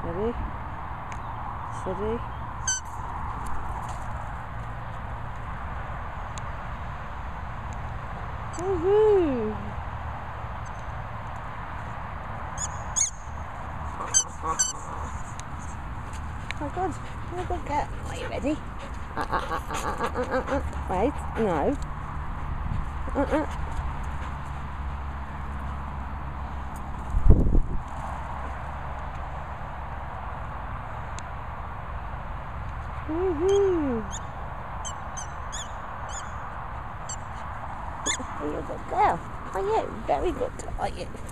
Ready? Steady. Woohoo! Oh God, you're a good girl. Are you ready? Wait, no. Woohoo! You're a good girl. Are you? Very good, are you?